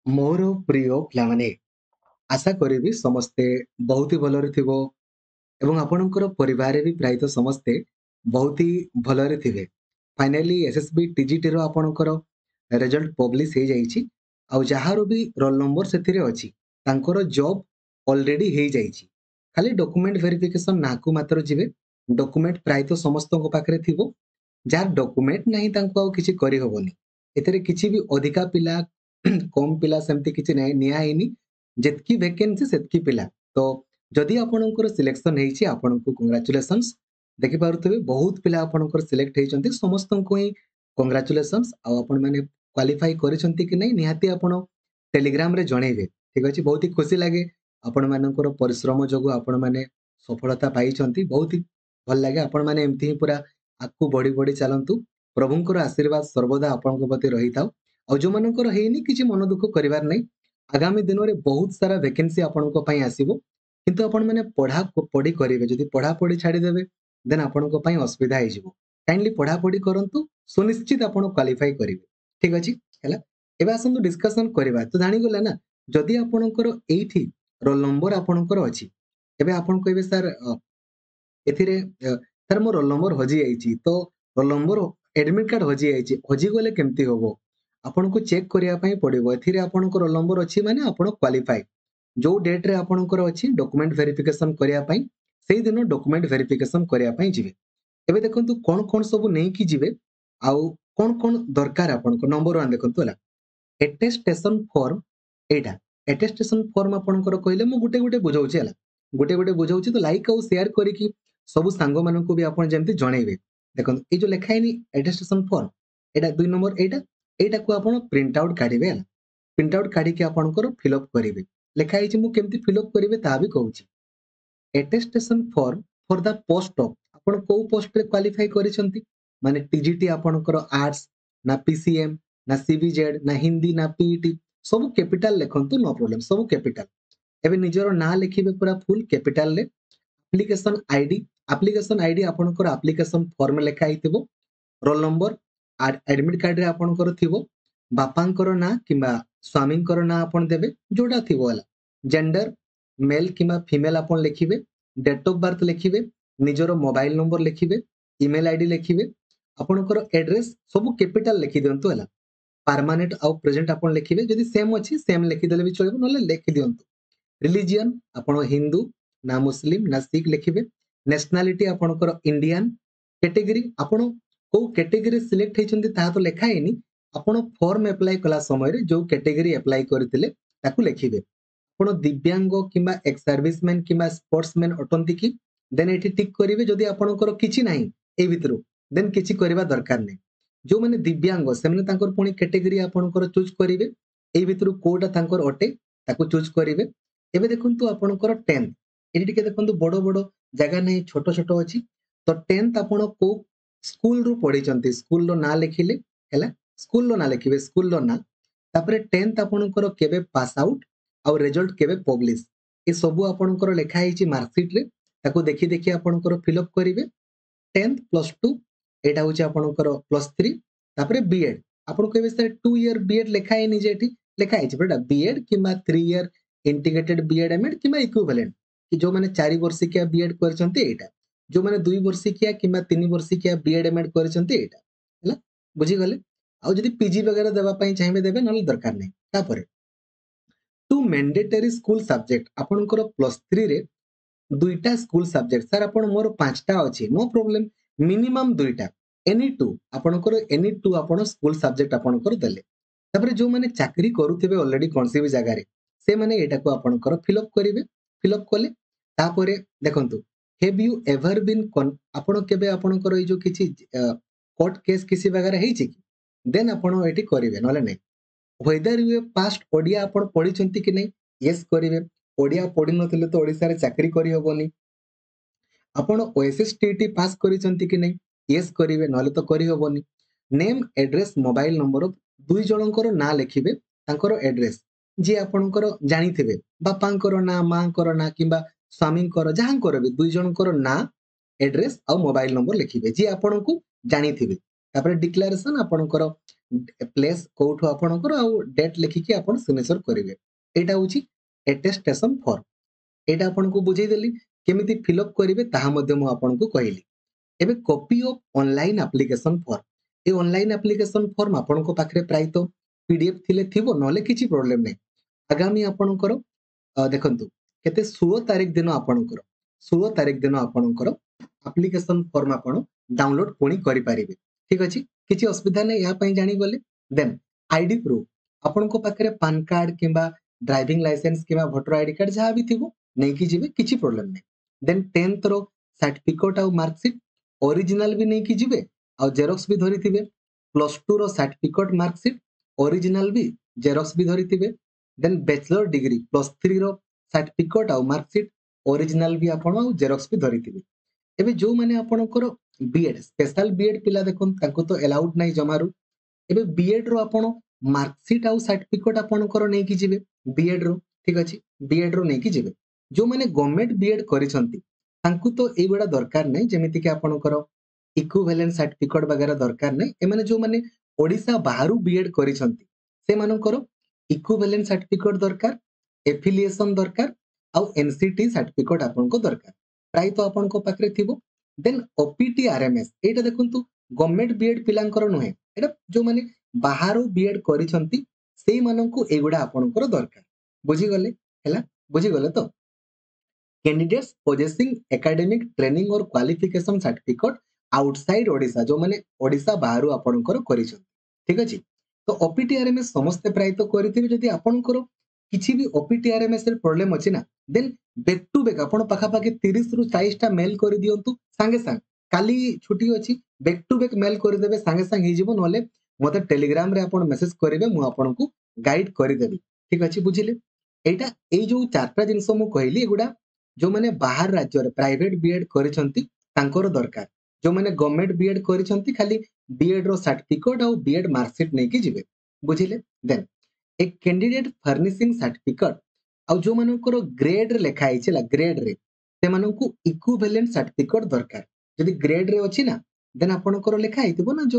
ମୋର ପ୍ରିୟ ପିଲାମାନେ, ଆଶା କରିବି ସମସ୍ତେ ବହୁତ ହି ଭଲରେ ଥିବ ଏବଂ ଆପଣଙ୍କର ପରିବାରରେ ବି ପ୍ରାୟତଃ ସମସ୍ତେ ବହୁତ ହି ଭଲରେ ଥିବେ। ଫାଇନାଲି ଏସଏସବି ଟିଜିଟିର ଆପଣଙ୍କର ରେଜଲ୍ଟ ପବ୍ଲିଶ ହେଇଯାଇଛି। ଆଉ ଯାହାର ବି ରୋଲ ନମ୍ବର ସେଥିରେ ଅଛି ତାଙ୍କର ଜବ୍ ଅଲରେଡି ହେଇଯାଇଛି। ଖାଲି ଡକୁମେଣ୍ଟ ଭେରିଫିକେସନ ନାକୁ ମାତ୍ର ଯିବେ। ଡକୁମେଣ୍ଟ ପ୍ରାୟତଃ ସମସ୍ତଙ୍କ ପାଖରେ ଥିବ। ଯାହାର ଡକୁମେଣ୍ଟ ନାହିଁ ତାଙ୍କୁ ଆଉ କିଛି କରିହବନି। ଏଥିରେ କିଛି ବି ଅଧିକା ପିଲା କମ ପିଲା ସେମିତି କିଛି ନାହିଁ, ନିଆ ହେଇନି। ଯେତିକି ଭେକେନ୍ସି ସେତିକି ପିଲା। ତ ଯଦି ଆପଣଙ୍କର ସିଲେକ୍ସନ ହେଇଛି ଆପଣଙ୍କୁ କଂଗ୍ରାଚୁଲେସନ୍ସ। ଦେଖିପାରୁଥିବେ ବହୁତ ପିଲା ଆପଣଙ୍କର ସିଲେକ୍ଟ ହେଇଛନ୍ତି, ସମସ୍ତଙ୍କୁ ହିଁ କଂଗ୍ରାଚୁଲେସନ୍ସ। ଆଉ ଆପଣମାନେ କ୍ୱାଲିଫାଇ କରିଛନ୍ତି କି ନାହିଁ ନିହାତି ଆପଣ ଟେଲିଗ୍ରାମରେ ଜଣେଇବେ। ଠିକ ଅଛି, ବହୁତ ହି ଖୁସି ଲାଗେ ଆପଣମାନଙ୍କର ପରିଶ୍ରମ ଯୋଗୁଁ ଆପଣମାନେ ସଫଳତା ପାଇଛନ୍ତି। ବହୁତ ହି ଭଲ ଲାଗେ। ଆପଣମାନେ ଏମିତି ହିଁ ପୁରା ଆଗକୁ ବଢି ବଢି ଚାଲନ୍ତୁ। ପ୍ରଭୁଙ୍କର ଆଶୀର୍ବାଦ ସର୍ବଦା ଆପଣଙ୍କ ପ୍ରତି ରହିଥାଉ। ଆଉ ଯୋଉମାନଙ୍କର ହେଇନି କିଛି ମନ ଦୁଃଖ କରିବାର ନାହିଁ। ଆଗାମୀ ଦିନରେ ବହୁତ ସାରା ଭେକେନ୍ସି ଆପଣଙ୍କ ପାଇଁ ଆସିବ, କିନ୍ତୁ ଆପଣମାନେ ପଢି କରିବେ। ଯଦି ପଢାପଢି ଛାଡିଦେବେ ଦେନ୍ ଆପଣଙ୍କ ପାଇଁ ଅସୁବିଧା ହେଇଯିବ। କାଇଣ୍ଡଲି ପଢାପଢି କରନ୍ତୁ, ସୁନିଶ୍ଚିତ ଆପଣ କ୍ୱାଲିଫାଇ କରିବେ। ଠିକ ଅଛି, ହେଲା। ଏବେ ଆସନ୍ତୁ ଡିସ୍କସନ କରିବା। ତ ଜାଣିଗଲା ନା, ଯଦି ଆପଣଙ୍କର ଏଇଠି ରୋଲ ନମ୍ବର ଆପଣଙ୍କର ଅଛି, ଏବେ ଆପଣ କହିବେ ସାର୍ ଏଥିରେ ସାର୍ ମୋ ରୋଲ ନମ୍ବର ହଜି ଯାଇଛି, ତ ରୋଲ ନମ୍ବର ଏଡମିଟ କାର୍ଡ ହଜି ଯାଇଛି, ହଜିଗଲେ କେମିତି ହବ? ଆପଣଙ୍କୁ ଚେକ୍ କରିବା ପାଇଁ ପଡିବ। ଏଥିରେ ଆପଣଙ୍କ ରୋଲ ନମ୍ବର ଅଛି ମାନେ ଆପଣ କ୍ୱାଲିଫାଇ। ଯୋଉ ଡେଟ୍ରେ ଆପଣଙ୍କର ଅଛି ଡକୁମେଣ୍ଟ ଭେରିଫିକେସନ କରିବା ପାଇଁ, ସେଇଦିନ ଡକୁମେଣ୍ଟ ଭେରିଫିକେସନ କରିବା ପାଇଁ ଯିବେ। ଏବେ ଦେଖନ୍ତୁ କଣ କଣ ସବୁ ନେଇକି ଯିବେ ଆଉ କଣ କଣ ଦରକାର ଆପଣଙ୍କ। ନମ୍ବର ୱାନ ଦେଖନ୍ତୁ, ହେଲା, ଏଟେଷ୍ଟେସନ ଫର୍ମ। ଏଇଟା ଏଟେଷ୍ଟେସନ ଫର୍ମ ଆପଣଙ୍କର କହିଲେ ମୁଁ ଗୋଟେ ଗୋଟେ ବୁଝଉଛି, ହେଲା। ଗୋଟେ ଗୋଟେ ବୁଝଉଛି, ତ ଲାଇକ୍ ଆଉ ସେୟାର କରିକି ସବୁ ସାଙ୍ଗମାନଙ୍କୁ ବି ଆପଣ ଯେମିତି ଜଣେଇବେ। ଦେଖନ୍ତୁ ଏଇ ଯୋଉ ଲେଖା ହେଇନି ଏଟେଷ୍ଟେସନ ଫର୍ମ, ଏଇଟା 2 ନମ୍ବର। ଏଇଟାକୁ ଆପଣ ପ୍ରିଣ୍ଟ ଆଉଟ୍ କାଢିବେ, ହେଲା। ପ୍ରିଣ୍ଟ ଆଉଟ୍ କାଢିକି ଆପଣଙ୍କର ଫିଲ୍ଅପ୍ କରିବେ। ଲେଖା ହେଇଛି, ମୁଁ କେମିତି ଫିଲ୍ଅପ୍ କରିବେ ତାହା ବି କହୁଛି। Attestation form for the post of, ଆପଣ କୋଉ ପୋଷ୍ଟରେ କ୍ୱାଲିଫାଇ କରିଛନ୍ତି, ମାନେ ଟିଜିଟି ଆପଣଙ୍କର ଆର୍ଟସ ନା ପିସିଏମ୍ ନା ସିବିଜେଡ୍ ନା ହିନ୍ଦୀ ନା ପିଇଟି, ସବୁ କ୍ୟାପିଟାଲ ଲେଖନ୍ତୁ, नो ପ୍ରୋବ୍ଲେम, ସବୁ କ୍ୟାପିଟାଲ। ଏବେ ନିଜର ନାଁ ଲେଖିବେ ପୁରା ଫୁଲ କ୍ୟାପିଟାଲରେ। ଆପ୍ଲିକେସନ ଆଇଡି ଆପଣଙ୍କର ଆପ୍ଲିକେସନ ଫର୍ମ ଲେଖା ହେଇଥିବ। ରୋଲ ନମ୍ବର ଆଡମିଟ କାର୍ଡରେ ଆପଣଙ୍କର ଥିବ। ବାପାଙ୍କର ନାଁ କିମ୍ବା ସ୍ୱାମୀଙ୍କର ନାଁ ଆପଣ ଦେବେ, ଯୋଉଟା ଥିବ, ହେଲା। ଜେଣ୍ଡର ମେଲ କିମ୍ବା ଫିମେଲ ଆପଣ ଲେଖିବେ। ଡେଟ୍ ଅଫ ବାର୍ଥ ଲେଖିବେ। ନିଜର ମୋବାଇଲ ନମ୍ବର ଲେଖିବେ। ଇମେଲ ଆଇଡି ଲେଖିବେ। ଆପଣଙ୍କର ଏଡ୍ରେସ ସବୁ କ୍ୟାପିଟାଲ ଲେଖି ଦିଅନ୍ତୁ, ହେଲା। ପାର୍ମାନେଣ୍ଟ ଆଉ ପ୍ରେଜେଣ୍ଟ ଆପଣ ଲେଖିବେ। ଯଦି ସେମ୍ ଅଛି ସେମ୍ ଲେଖିଦେଲେ ବି ଚଳିବ, ନହେଲେ ଲେଖି ଦିଅନ୍ତୁ। ରିଲିଜିୟନ ଆପଣ ହିନ୍ଦୁ ନା ମୁସଲିମ ନା ଶିଖ ଲେଖିବେ। ନ୍ୟାସନାଲିଟି ଆପଣଙ୍କର ଇଣ୍ଡିଆନ। କ୍ୟାଟେଗୋରୀ ଆପଣ କୋଉ କ୍ୟାଟେଗୋରୀ ସିଲେକ୍ଟ ହେଇଛନ୍ତି ତାହା ତ ଲେଖା ହେଇନି। ଆପଣ ଫର୍ମ ଆପ୍ଲାଏ କଲା ସମୟରେ ଯୋଉ କ୍ୟାଟେଗୋରୀ ଆପ୍ଲାଏ କରିଥିଲେ ତାକୁ ଲେଖିବେ। ଆପଣ ଦିବ୍ୟାଙ୍ଗ କିମ୍ବା ଏକ୍ସ ସର୍ଭିସମ୍ୟାନ କିମ୍ବା ସ୍ପୋର୍ଟସମ୍ୟାନ ଅଟନ୍ତି କି? ଦେନ୍ ଏଠି ଟିକ୍ କରିବେ। ଯଦି ଆପଣଙ୍କର କିଛି ନାହିଁ ଏଇ ଭିତରୁ, ଦେନ୍ କିଛି କରିବା ଦରକାର ନାହିଁ। ଯୋଉମାନେ ଦିବ୍ୟାଙ୍ଗ ସେମାନେ ତାଙ୍କର ପୁଣି କ୍ୟାଟେଗୋରୀ ଆପଣଙ୍କର ଚୁଜ୍ କରିବେ। ଏଇ ଭିତରୁ କୋଉଟା ତାଙ୍କର ଅଟେ ତାକୁ ଚୁଜ୍ କରିବେ। ଏବେ ଦେଖନ୍ତୁ ଆପଣଙ୍କର 10th, ଏଠି ଟିକେ ଦେଖନ୍ତୁ ବଡ ବଡ ଜାଗା ନାହିଁ, ଛୋଟ ଛୋଟ ଅଛି। ତ 10th ଆପଣ କୋଉ ସ୍କୁଲରୁ ପଢିଛନ୍ତି, ସ୍କୁଲର ନାଁ ଲେଖିଲେ, ହେଲା। ସ୍କୁଲର ନାଁ ଲେଖିବେ, ସ୍କୁଲର ନାଁ। ତାପରେ 10th ଆପଣଙ୍କର କେବେ ପାସ୍ ଆଉଟ ଆଉ ରେଜଲ୍ଟ କେବେ ପବ୍ଲିଶ, ଏ ସବୁ ଆପଣଙ୍କର ଲେଖା ହେଇଛି ମାର୍କସିଟରେ। ତାକୁ ଦେଖି ଦେଖି ଆପଣଙ୍କର ଫିଲ୍ଅପ୍ କରିବେ। 10th +2, ଏଇଟା ହଉଛି ଆପଣଙ୍କର +3। ତାପରେ ବିଏଡ୍, ଆପଣ କହିବେ ସାର୍ 2 ଇୟର ବିଏଡ୍ ଲେଖା ହେଇନି ଯେ, ଏଠି ଲେଖା ହେଇଛି ବେଟା ବିଏଡ୍ କିମ୍ବା 3 ଇୟର ଇଣ୍ଟିଗ୍ରେଟେଡ ବିଏଡ୍ ଏମଏଡ୍ କିମ୍ବା ଇକ୍ୱିଭାଲେଣ୍ଟ। କି ଯୋଉମାନେ 4 ବର୍ଷିକିଆ ବିଏଡ୍ କରିଛନ୍ତି ଏଇଟା, ଯୋଉମାନେ 2 ବର୍ଷିକିଆ କିମ୍ବା 3 ବର୍ଷିକିଆ ବିଏଡ୍ ଏମଏଡ୍ କରିଛନ୍ତି ଏଇଟା, ହେଲା। ବୁଝିଗଲେ? ଆଉ ଯଦି ପିଜି ବଗେରା ଦେବା ପାଇଁ ଚାହିଁବେ ଦେବେ, ନହେଲେ ଦରକାର ନାହିଁ। ତାପରେ ଟୁ ମେଣ୍ଡେଟରୀ ସ୍କୁଲ ସବଜେକ୍ଟ ଆପଣଙ୍କର +3ରେ ଦୁଇଟା ସ୍କୁଲ ସବଜେକ୍ଟ। ସାର୍ ଆପଣ ମୋର 5ଟା ଅଛି, नो ପ୍ରୋବ୍ଲେମ। ମିନିମମ୍ ଦୁଇଟା, ଏନି 2, ଆପଣଙ୍କର ଏନି 2 ଆପଣ ସ୍କୁଲ ସବଜେକ୍ଟ ଆପଣଙ୍କର ଦେଲେ। ତାପରେ ଯୋଉମାନେ ଚାକିରି କରୁଥିବେ ଅଲରେଡି କୌଣସି ବି ଜାଗାରେ, ସେମାନେ ଏଇଟାକୁ ଆପଣଙ୍କର ଫିଲ୍ଅପ୍ କରିବେ। ଫିଲ୍ଅପ୍ କଲେ ତାପରେ ଦେଖନ୍ତୁ, ହେଭ୍ ୟୁ ଏଭର ବିନ୍, ଆପଣ କେବେ ଆପଣଙ୍କର ଏଇ ଯୋଉ କିଛି କୋର୍ଟ କେସ୍ କିଛି ଜାଗାରେ ହେଇଛି କି, ଦେନ୍ ଆପଣ ଏଠି କରିବେ, ନହେଲେ ନାହିଁ। whether you have passed Odia ଆପଣ ପଢିଛନ୍ତି କି ନାହିଁ, ୟେସ୍ କରିବେ। ଓଡିଆ ପଢିନଥିଲେ ତ ଓଡିଶାରେ ଚାକିରି କରିହବନି। ଆପଣ OSSTT ପାସ୍ କରିଛନ୍ତି କି ନାହିଁ, ୟେସ୍ କରିବେ, ନହେଲେ ତ କରିହବନି। ନେମ୍ ଆଡ୍ରେସ ମୋବାଇଲ ନମ୍ବର, ଦୁଇ ଜଣଙ୍କର ନାଁ ଲେଖିବେ, ତାଙ୍କର ଆଡ୍ରେସ ଯିଏ ଆପଣଙ୍କର ଜାଣିଥିବେ, ବାପାଙ୍କର ନାଁ, ମାଙ୍କର ନାଁ କିମ୍ବା ସ୍ୱାମୀଙ୍କର, ଯାହାଙ୍କର ବି ଦୁଇ ଜଣଙ୍କର ନାଁ, ଆଡ୍ରେସ ଆଉ ମୋବାଇଲ ନମ୍ବର ଲେଖିବେ ଯିଏ ଆପଣଙ୍କୁ ଜାଣିଥିବେ। ତାପରେ ଡିକ୍ଲାରେସନ ଆପଣଙ୍କର प्लेस कोठो आपणकर आउ डेट लिखिकी आपण सिग्नेचर करिवे एटा होची एटेस्टेशन फॉर्म एटा आपनको बुझेई देली केमिति फिलअप करिवे ताहा मध्ये मु आपनको कहली एबे copy of online application form ए ऑनलाइन एप्लीकेशन फॉर्म आपनको पाखरे प्राय तो पीडीएफ थिले थिबो नले किछि प्रॉब्लम नै आगामी आपणकर देखंतु केते 16 तारिख दिन आपणकर 16 तारिख दिन आपणकर एप्लीकेशन फॉर्म आपण डाउनलोड पुणी करि पारिबे ठीक अछि किछि असुविधा नै या पई जानि गले देन आईडी प्रूफ आपनको पाखरे पैन कार्ड किबा ड्राइविंग लाइसेंस किबा वोटर आईडी कार्ड जहा भी थिबो नै कि जिवे किछि प्रॉब्लम नै देन 10th रो सर्टिफिकेट आ मार्कशीट ओरिजिनल भी नै कि जिवे आ जेरॉक्स भी धरि थिबे +2 रो सर्टिफिकेट मार्कशीट ओरिजिनल भी जेरॉक्स भी धरि थिबे देन बैचलर डिग्री +3 रो सर्टिफिकेट आ मार्कशीट ओरिजिनल भी आपण आ जेरॉक्स भी धरि थिबे एबे जो माने आपणकर बीएड स्पेशल बीएड पिला देखन ताको तो अलाउड नै जमारू एबे बीएड रो आपण मार्कशीट आ सर्टिफिकेट आपणकर नै कि जिवे बीएड रो ठीक अछि बीएड रो नै कि जिवे जो माने गवर्नमेंट बीएड करिसंती तांकु तो एगुडा दरकार नै जेमिति कि आपणकर इक्विवेलेंट सर्टिफिकेट वगैरह दरकार नै ए माने जो माने ओडिसा बाहरु बीएड करिसंती से मानकर इक्विवेलेंट सर्टिफिकेट दरकार एफिलिएशन दरकार आ एनसीटी सर्टिफिकेट आपनको दरकार प्राय तो आपनको पाखरे थिबो देन ओपीटी आरएमएस एटा देखंतु गवर्नमेंट बीएड पिलांकर नहे एटा जो माने बाहरु बीएड करिसंती सेई माननकु एगुडा आपनकर दरकार बुझी गले हैला बुझी गले तो कैंडिडेट्स पोजेसिंग एकेडमिक ट्रेनिंग और क्वालिफिकेशन सर्टिफिकेट आउटसाइड ओडिशा जो माने ओडिशा बाहरु आपनकर करिसंती ठीक अछि तो ओपीटी आरएमएस समस्त प्राय तो करिथिबे जदि आपनकर किछि भी ओपीटी आरएमएस रे प्रॉब्लम अछि ना देन बैक टू बैक आपण पाखा पाखी 30 रु 40 टा मेल कर दियंतु संगे संग काली छुट्टी अछि बैक टू बैक मेल कर देबे संगे संग हि जिवो नले मते टेलीग्राम रे आपण मेसेज करिवे मु आपनकु गाइड करि देबी ठीक अछि बुझिले एटा ए जो चारटा जिंस मु कहली एगुडा जो माने बाहर राज्य रे प्राइवेट बीएड करिसंती तांकर दरकार जो माने गवर्नमेंट बीएड करिसंती खाली बीएड रो सर्टिफिकेट आ बीएड मार्कशीट नै कि जिवे बुझिले then a candidate furnishing certificate आ जो मानकर ग्रेड रे लेखा आइछला ग्रेड रे से मानकु इक्विवेलेंट सर्टिफिकेट दरकार यदि ग्रेड रे अछि ना देन आपनकर लेखा आइतिबो ना जो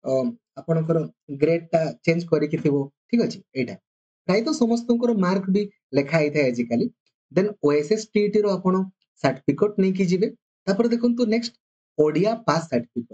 आपनकर ग्रेड ता चेंज करि कि थिबो ठीक अछि एटा प्राय तो समस्तनकर मार्क भी लेखा आइथाय आजिकाली देन ओएसएस टीटी रो आपण सर्टिफिकेट नै कि जिवे तापर देखंतु नेक्स्ट ओडिया पास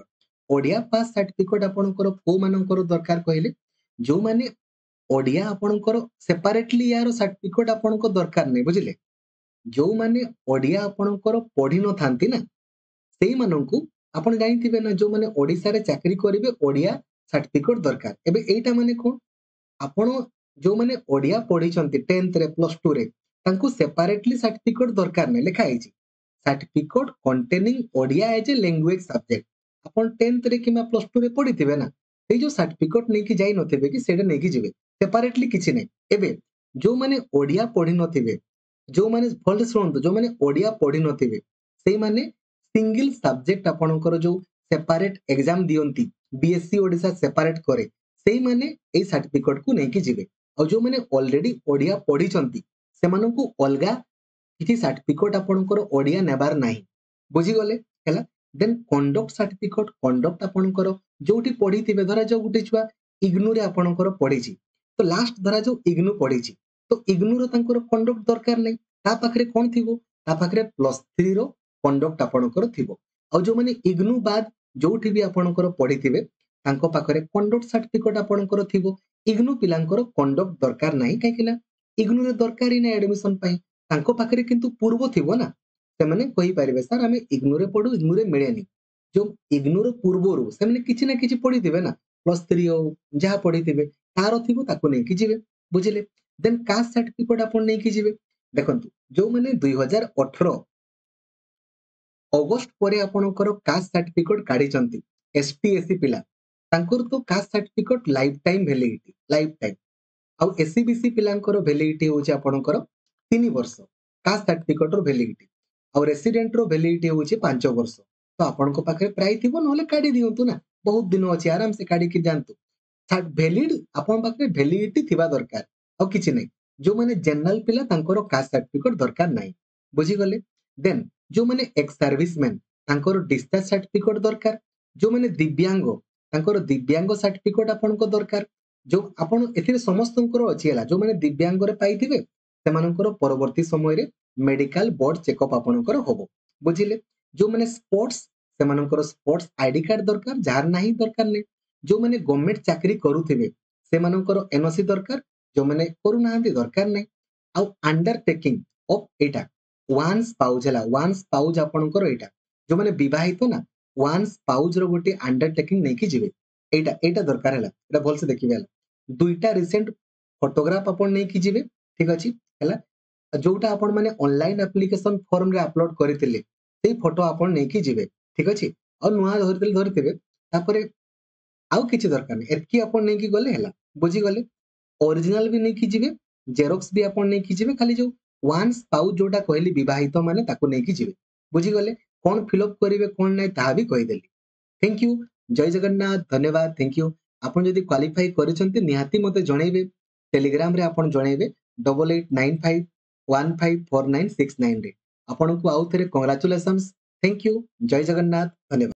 सर्टिफिकेट आपनकर को मानकर दरकार कहले जो माने ओडिया आपनकर सेपरेटली यार सर्टिफिकेट आपनको दरकार नै बुझिले जो माने ओडिया आपनकर पढि न थांती ना सेई माननकु आपण जानिथिबे ना जो माने ओडिसा रे चाकरी करिवे ओडिया सर्टिफिकेट दरकार एबे एटा माने कोन आपण जो माने ओडिया पढिचंती 10th रे +2 रे तांकु सेपरेटली सर्टिफिकेट दरकार नै लेखा आइछि certificate containing Odia as a language subject आपण 10th रे किमा +2 रे पढिथिबे ना सेई जो सर्टिफिकेट नै कि जाई नथिबे कि सेडा नै कि जिवे सेपरेटली किछि नै एबे जो माने ओडिया पढि नथिबे जो माने फॉल्ट सुनतो जो माने ओडिया पढि नथिबे सेई माने सिंगल सब्जेक्ट आपणकर जो सेपरेट एग्जाम दियंती बीएससी ओडिसा सेपरेट करे सेई माने ए सर्टिफिकेट को नै कि जिवे और जो माने ऑलरेडी ओडिया पढिचंती से मानकु अलगा किछि सर्टिफिकेट आपणकर ओडिया नेबार नाही बुझी गले हैला देन कंडक्ट सर्टिफिकेट कंडक्ट आपणकर जोठी पढिथिबे धरा जो गुटे छुआ इग्नू रे आपणकर पढिछि तो लास्ट धरा जो इग्नू पढिछि तो इग्नू रो तांकर कंडक्ट दरकार नै ता पाखरे कोन थिबो ता पाखरे +3 रो कंडक्ट आपणकर थिबो और जो माने इग्नू बाद जोठी भी आपणकर पढिथिबे तांको पाखरे कंडक्ट सर्टिफिकेट आपणकर थिबो इग्नू पिलांकर कंडक्ट दरकार नाही काहेकिना इग्नू रे दरकार ही नै एडमिशन पई तांको पाखरे किंतु पूर्व थिबो ना से माने कहि पारिबे सर हमें इग्नू रे पढु इग्नू रे मिलेनी जो इग्नू रो पूर्वरु से माने किछि ना किछि पढिथिबे ना +3 हो जहा पढिथिबे तारो थिबो ताको नै कि जिवे बुझिले देन कास्ट सर्टिफिकेट आपण नै कि जिवे देखंतु जो माने 2018 अगस्त परे आपणकर कास्ट सर्टिफिकेट काढिचंती एसटीएससी पिला तांकर तो caste certificate lifetime validity lifetime आ एससीबीसी पिलांकर वैलिडिटी होची आपणकर 3 वर्ष कास्ट सर्टिफिकेट रो वैलिडिटी आ रेसिडेंट रो वैलिडिटी होची 5 वर्ष तो आपनको पाखरे प्राय थिबो नले काढी दियंतु ना बहुत दिन अछि आराम से काढी कि जानतु वैलिड आपण पाखरे वैलिडिटी थिबा दरकार आ किछि नै जो माने जनरल पिला तांकर कास्ट सर्टिफिकेट दरकार नै बुझी गले देन जो माने एक्स सर्विसमैन तांकर डिस्चार्ज सर्टिफिकेट दरकार जो माने दिव्यांग तांकर दिव्यांग सर्टिफिकेट आपनको दरकार जो आपण एथिरे समस्तंकर अछि हला जो माने दिव्यांग रे पाइथिबे सेमानकर परवर्ती समय रे मेडिकल बोर्ड चेकअप आपनकर होबो बुझिले जो माने स्पोर्ट्स सेमानकर स्पोर्ट्स आईडी कार्ड दरकार जार नाही दरकार ने जो माने गवर्नमेंट चाकरी करूथिबे सेमानकर एनओसी दरकार जो माने करू नाहंती दरकार नै आ अंडरटेकिंग ऑफ एटा वन स्पाउज हला वन स्पाउज आपनकर एटा जो माने विवाहित ना वन स्पाउज रो गोटे अंडरटेकिंग नै कि जिवे एटा एटा दरकार हला एटा भल से देखिबे हला दुईटा रिसेंट फोटोग्राफ आपन नै कि जिवे ठीक अछि हला जोटा आपण माने ऑनलाइन एप्लीकेशन फॉर्म रे अपलोड करितिले सेई फोटो आपण नै कि जिवे ठीक अछि और नुआ धरतिबे तापरे आउ किछि दरकार नै एतकी आपण नै कि गले हला बुझी गले ओरिजिनल भी नै कि जिवे जेरॉक्स भी आपण नै कि जिवे खाली जो वन स्पाउस जोटा कहली विवाहित माने ताको नै कि जिवे बुझी गले कोन फिलअप करिवे कोन नै ता भी कहि देली थैंक यू जय जगन्नाथ धन्यवाद थैंक यू आपण जदि क्वालिफाई करिसंती निहाती मते जणैबे टेलीग्राम रे आपण जणैबे 8895154969 रे आपनको आउ थरे कांग्रेचुलेशंस थैंक यू जय जगन्नाथ धन्यवाद।